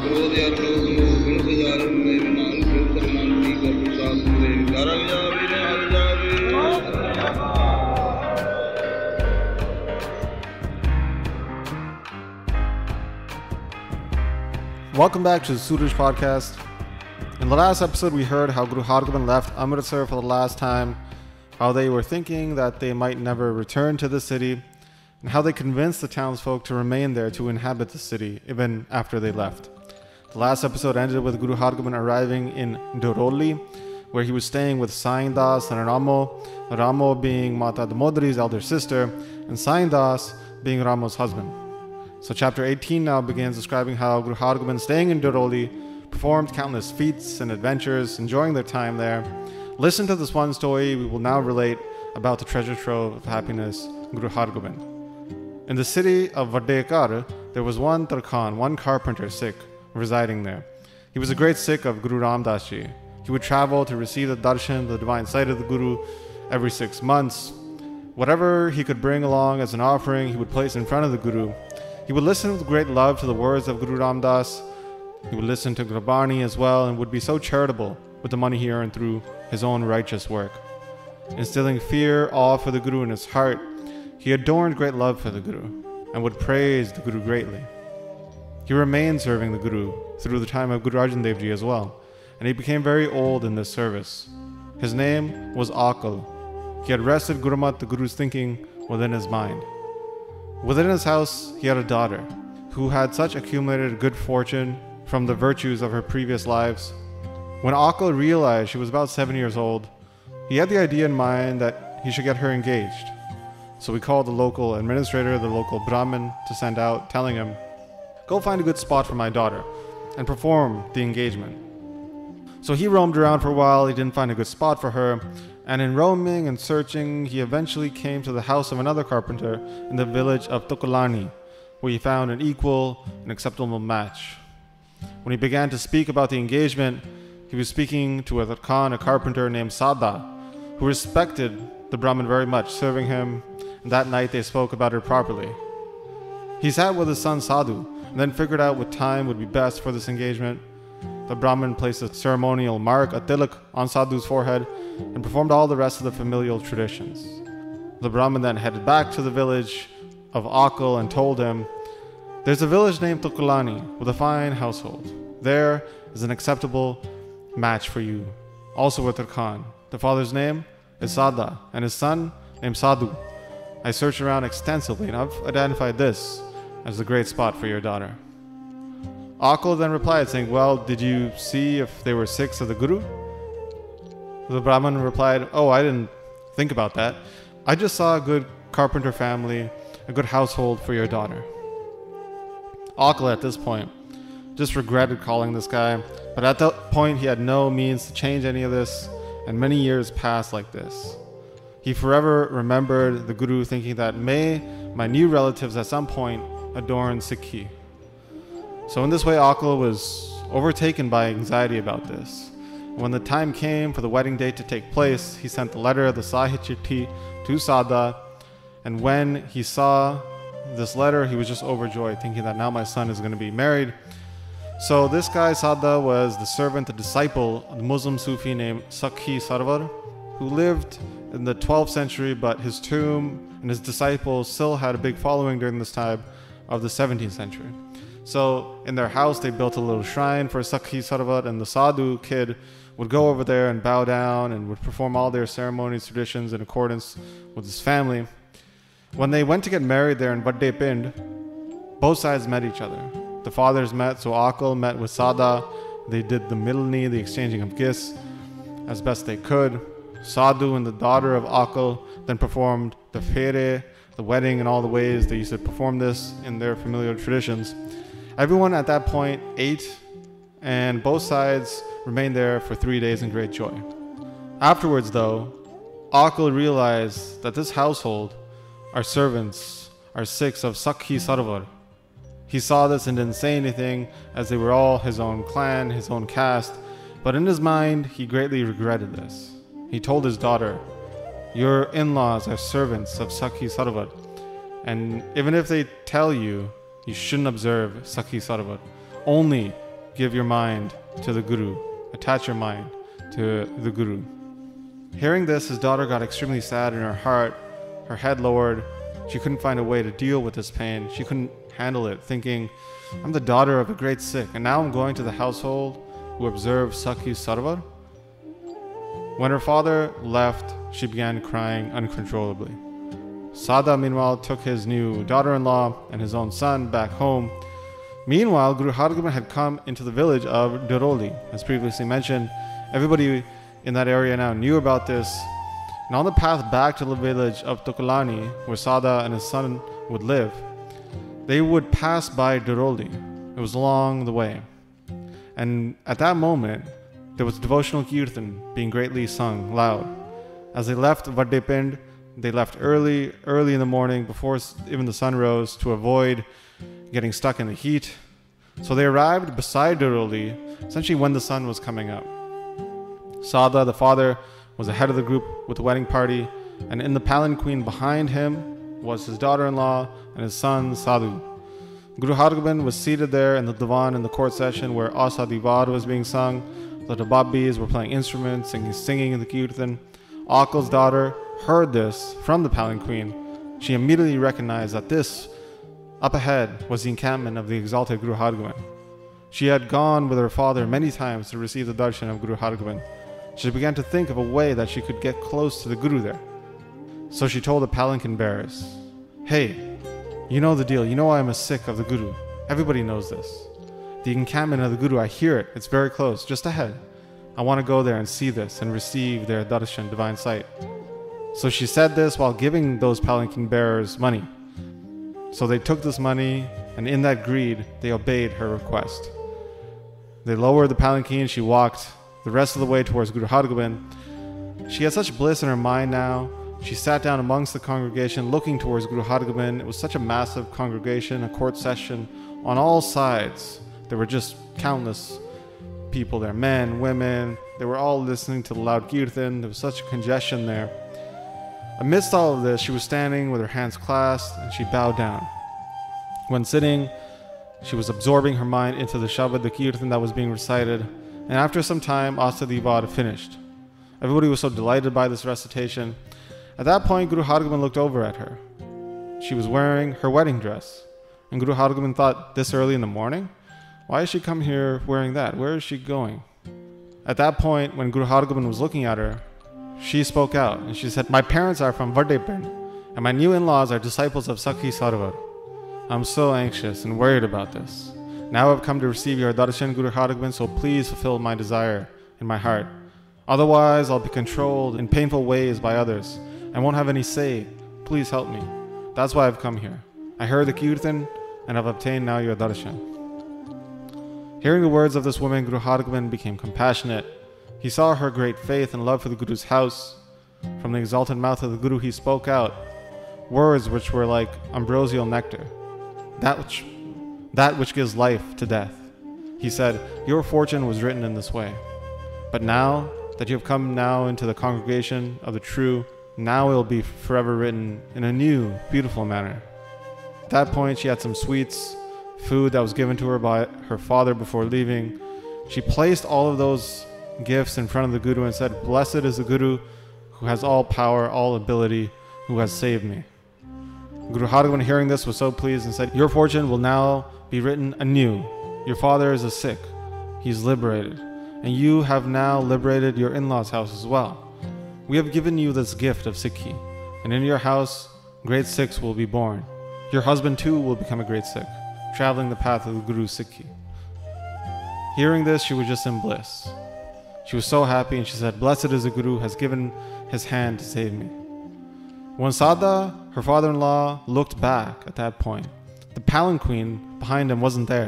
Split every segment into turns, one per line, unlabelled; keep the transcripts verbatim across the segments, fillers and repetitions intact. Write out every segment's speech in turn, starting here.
Welcome back to the Suraj Podcast. In the last episode, we heard how Guru Hargobind left Amritsar for the last time, how they were thinking that they might never return to the city, and how they convinced the townsfolk to remain there to inhabit the city, even after they left. The last episode ended with Guru Hargobind arriving in Doroli, where he was staying with Sai Das and Ramo, Ramo being Mata Damodari's elder sister, and Sai Das being Ramo's husband. So chapter eighteen now begins describing how Guru Hargobind, staying in Doroli, performed countless feats and adventures, enjoying their time there. Listen to this one story we will now relate about the treasure trove of happiness, Guru Hargobind. In the city of Vadeghar, there was one Tarkhan, one carpenter Sikh, residing there. He was a great Sikh of Guru Ram Das Ji. He would travel to receive the darshan, the divine sight of the Guru, every six months. Whatever he could bring along as an offering, he would place in front of the Guru. He would listen with great love to the words of Guru Ram Das. He would listen to Gurbani as well, and would be so charitable with the money he earned through his own righteous work. Instilling fear, awe for the Guru in his heart, he adorned great love for the Guru and would praise the Guru greatly. He remained serving the Guru through the time of Guru Arjan Dev Ji as well, and he became very old in this service. His name was Akal. He had rested Gurmat, the Guru's thinking, within his mind. Within his house, he had a daughter who had such accumulated good fortune from the virtues of her previous lives. When Akal realized she was about seven years old, he had the idea in mind that he should get her engaged. So he called the local administrator, the local Brahmin, to send out, telling him, "Go find a good spot for my daughter and perform the engagement." So he roamed around for a while. He didn't find a good spot for her, and in roaming and searching, he eventually came to the house of another carpenter in the village of Tukulani, where he found an equal and acceptable match. When he began to speak about the engagement, he was speaking to a Khan, a carpenter named Sadhu, who respected the Brahmin very much, serving him, and that night they spoke about it properly. He sat with his son Sadhu, and then figured out what time would be best for this engagement. The Brahmin placed a ceremonial mark, a tilak, on Sadhu's forehead, and performed all the rest of the familial traditions. The Brahmin then headed back to the village of Akal and told him, "There's a village named Tukulani with a fine household. There is an acceptable match for you, also with their Khan. The father's name is Sada, and his son named Sadhu. I searched around extensively, and I've identified this as the great spot for your daughter." Akal then replied, saying, "Well, did you see if they were Sikhs of the Guru?" The Brahmin replied, "Oh, I didn't think about that. I just saw a good carpenter family, a good household for your daughter." Akal at this point just regretted calling this guy, but at that point he had no means to change any of this, and many years passed like this. He forever remembered the Guru, thinking that may my new relatives at some point adorn Sikhi. So in this way, Akal was overtaken by anxiety about this. When the time came for the wedding date to take place, he sent the letter of the Sahit Chitti to Sadhu, and when he saw this letter, he was just overjoyed, thinking that now my son is going to be married. So this guy, Sadhu, was the servant, the disciple of the Muslim Sufi named Sakhi Sarwar, who lived in the twelfth century, but his tomb and his disciples still had a big following during this time of the seventeenth century. So in their house, they built a little shrine for Sakhi Sarwar, and the Sadhu kid would go over there and bow down and would perform all their ceremonies, traditions in accordance with his family. When they went to get married there in Vadde Pind, both sides met each other. The fathers met, so Akal met with Sadhu. They did the milni, the exchanging of gifts, as best they could. Sadhu and the daughter of Akal then performed the fere, the wedding, and all the ways they used to perform this in their familiar traditions. Everyone at that point ate, and both sides remained there for three days in great joy. Afterwards, though, Akal realized that this household, our servants, are Sikhs of Sakhi Sarwar. He saw this and didn't say anything, as they were all his own clan, his own caste, but in his mind, he greatly regretted this. He told his daughter, "Your in-laws are servants of Sakhi Sarwar, and even if they tell you, you shouldn't observe Sakhi Sarwar. Only give your mind to the Guru. Attach your mind to the Guru. Hearing this, his daughter got extremely sad in her heart. Her head lowered. She couldn't find a way to deal with this pain. She couldn't handle it, thinking, I'm the daughter of a great Sikh, and now I'm going to the household who observes Sakhi Sarvar. When her father left, she began crying uncontrollably. Sada, meanwhile, took his new daughter-in-law and his own son back home. Meanwhile, Guru Hargobind had come into the village of Daroli. As previously mentioned, everybody in that area now knew about this. And on the path back to the village of Tukulani, where Sada and his son would live, they would pass by Daroli. It was along the way. And at that moment, there was devotional kirtan being greatly sung loud. As they left Vadeghar, they left early, early in the morning, before even the sun rose, to avoid getting stuck in the heat. So they arrived beside Daroli, essentially when the sun was coming up. Sada, the father, was ahead of the group with the wedding party, and in the palanquin behind him was his daughter-in-law and his son, Sadhu. Guru Hargobind was seated there in the divan in the court session where Asa Divad was being sung. The Dababis were playing instruments and singing in the kirtan. Akal's daughter heard this from the palanquin. She immediately recognized that this, up ahead, was the encampment of the exalted Guru Hargobind. She had gone with her father many times to receive the darshan of Guru Hargobind. She began to think of a way that she could get close to the Guru there. So she told the palanquin bearers, hey, you know the deal. You know I'm a Sikh of the Guru. Everybody knows this. The encampment of the Guru, I hear it. It's very close, just ahead. I want to go there and see this and receive their darshan, divine sight. So she said this while giving those palanquin bearers money. So they took this money, and in that greed, they obeyed her request. They lowered the palanquin. She walked the rest of the way towards Guru Hargobind. She had such bliss in her mind now. She sat down amongst the congregation, looking towards Guru Hargobind. It was such a massive congregation, a court session on all sides. There were just countless people there, men, women. They were all listening to the loud kirtan. There was such a congestion there. Amidst all of this, she was standing with her hands clasped, and she bowed down. When sitting, she was absorbing her mind into the Shabad, the kirtan that was being recited. And after some time, Asa Divad finished. Everybody was so delighted by this recitation. At that point, Guru Hargobind looked over at her. She was wearing her wedding dress. And Guru Hargobind thought, this early in the morning? Why is she come here wearing that? Where is she going? At that point, when Guru Hargobind was looking at her, she spoke out and she said, my parents are from Vadeghar, and my new in-laws are disciples of Sakhi Sarvar. I'm so anxious and worried about this. Now I've come to receive your darshan, Guru Hargobind, so please fulfill my desire in my heart. Otherwise, I'll be controlled in painful ways by others and won't have any say. Please help me. That's why I've come here. I heard the kirtan and I've obtained now your darshan. Hearing the words of this woman, Guru Hargobind became compassionate. He saw her great faith and love for the Guru's house. From the exalted mouth of the Guru, he spoke out words which were like ambrosial nectar, that which that which gives life to death. He said, your fortune was written in this way. But now that you have come now into the congregation of the true, now it will be forever written in a new, beautiful manner. At that point, she had some sweets, food that was given to her by her father before leaving. She placed all of those gifts in front of the Guru and said, blessed is the Guru who has all power, all ability, who has saved me. Guru Hargobind, hearing this, was so pleased and said, your fortune will now be written anew. Your father is a Sikh. He's liberated. And you have now liberated your in-laws' house as well. We have given you this gift of Sikhi, and in your house, great Sikhs will be born. Your husband too will become a great Sikh, traveling the path of the Guru Sikhi. Hearing this, she was just in bliss. She was so happy, and she said, blessed is the Guru who has given his hand to save me. When Sada, her father-in-law, looked back at that point, the palanquin behind him wasn't there.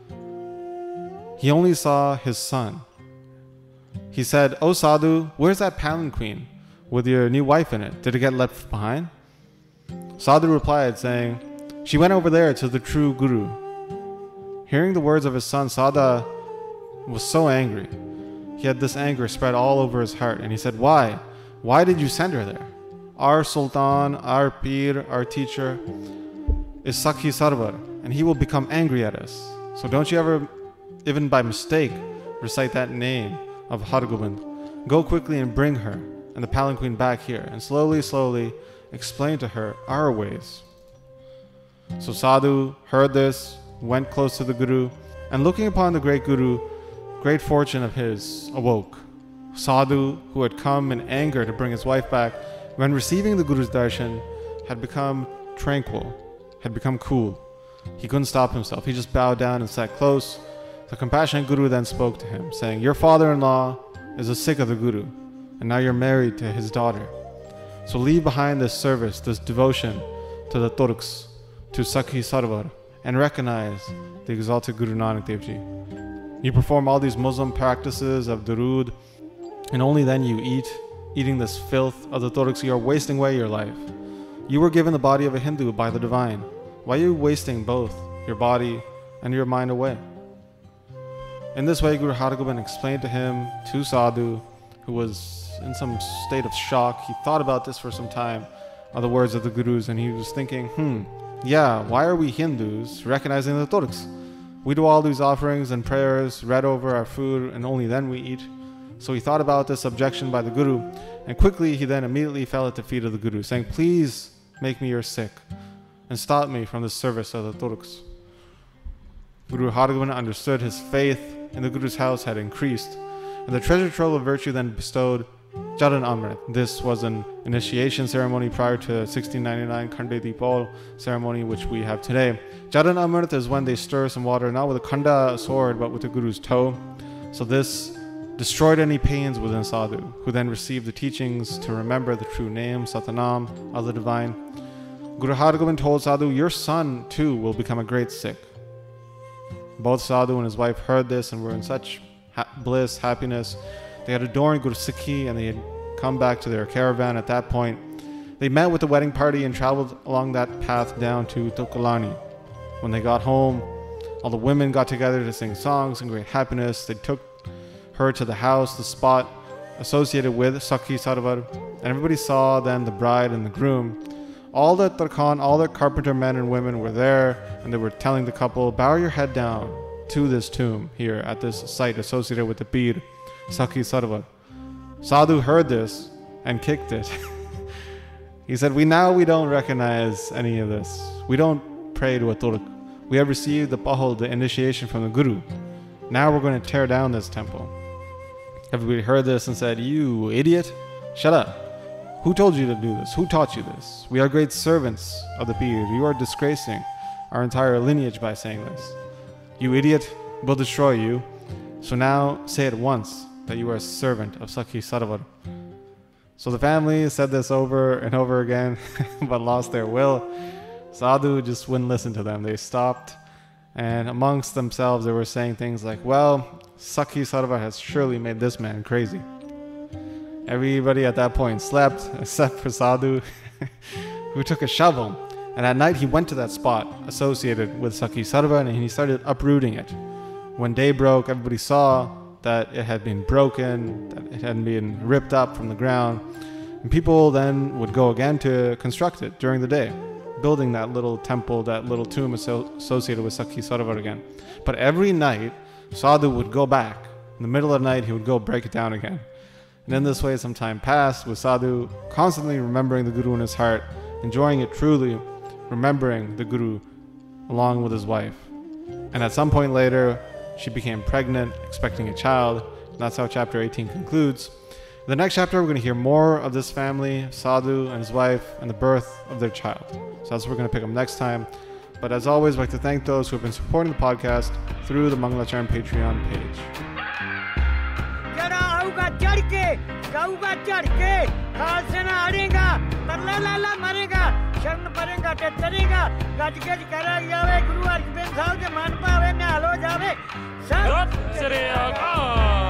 He only saw his son. He said, oh Sadhu, where's that palanquin with your new wife in it? Did it get left behind? Sadhu replied, saying, she went over there to the true Guru. Hearing the words of his son, Sada was so angry. He had this anger spread all over his heart, and he said, why? Why did you send her there? Our Sultan, our Peer, our teacher is Sakhi Sarvar, and he will become angry at us. So don't you ever even by mistake, recite that name of Hargobind, go quickly and bring her and the palanquin back here, and slowly, slowly explain to her our ways. So Sadhu heard this, went close to the Guru, and looking upon the great Guru, great fortune of his awoke. Sadhu, who had come in anger to bring his wife back, when receiving the Guru's darshan, had become tranquil, had become cool. He couldn't stop himself. He just bowed down and sat close. The compassionate Guru then spoke to him, saying, "Your father-in-law is a Sikh of the Guru, and now you're married to his daughter. So leave behind this service, this devotion to the Turks, to Sakhi Sarwar, and recognize the exalted Guru Nanak Dev Ji. You perform all these Muslim practices of durood, and only then you eat. Eating this filth of the Turks, you are wasting away your life. You were given the body of a Hindu by the divine. Why are you wasting both your body and your mind away?" In this way, Guru Hargobind explained to him, to Sadhu, who was in some state of shock. He thought about this for some time, of the words of the Gurus, and he was thinking, hmm, yeah, why are we Hindus recognizing the Turks? We do all these offerings and prayers, read over our food, and only then we eat. So he thought about this objection by the Guru, and quickly he then immediately fell at the feet of the Guru, saying, "Please make me your Sikh, and stop me from the service of the Turks." Guru Hargobind understood his faith in the Guru's house had increased, and the treasure trove of virtue then bestowed Charan Amrit. This was an initiation ceremony prior to sixteen ninety-nine Khande Deepal ceremony, which we have today. Charan Amrit is when they stir some water, not with a khanda sword, but with the Guru's toe. So this destroyed any pains within Sadhu, who then received the teachings to remember the true name, Satanam, of the divine. Guru Hargobind told Sadhu, "Your son too will become a great Sikh." Both Sadhu and his wife heard this and were in such ha- bliss, happiness. They had adorned Guru Sikhi, and they had come back to their caravan at that point. They met with the wedding party and traveled along that path down to Tukulani. When they got home, all the women got together to sing songs in great happiness. They took her to the house, the spot associated with Sakhi Sarwar, and everybody saw then the bride and the groom. All the Tarkhan, all the carpenter men and women were there, and they were telling the couple, "Bow your head down to this tomb here at this site associated with the Pir, Sakhi Sarwar." Sadhu heard this and kicked it. He said, we now we don't recognize any of this. We don't pray to a Turk. We have received the pahal, the initiation from the Guru. Now we're going to tear down this temple. Everybody heard this and said, "You idiot, shut up. Who told you to do this? Who taught you this? We are great servants of the Pir. You are disgracing our entire lineage by saying this. You idiot, we'll destroy you. So now say at once that you are a servant of Sakhi Sarwar." So the family said this over and over again, but lost their will. Sadhu just wouldn't listen to them. They stopped, and amongst themselves they were saying things like, "Well, Sakhi Sarwar has surely made this man crazy." Everybody at that point slept, except for Sadhu, who took a shovel, and at night he went to that spot associated with Sakhi Sarwar, and he started uprooting it. When day broke, everybody saw that it had been broken, that it had been ripped up from the ground, and people then would go again to construct it during the day, building that little temple, that little tomb associated with Sakhi Sarwar again. But every night, Sadhu would go back. In the middle of the night, he would go break it down again. And in this way, some time passed, with Sadhu constantly remembering the Guru in his heart, enjoying it truly, remembering the Guru along with his wife. And at some point later, she became pregnant, expecting a child. And that's how chapter eighteen concludes. In the next chapter, we're going to hear more of this family, Sadhu and his wife, and the birth of their child. So that's what we're going to pick up next time. But as always, I'd like to thank those who have been supporting the podcast through the Mangalacharan Patreon page.
Sat Sri Akal.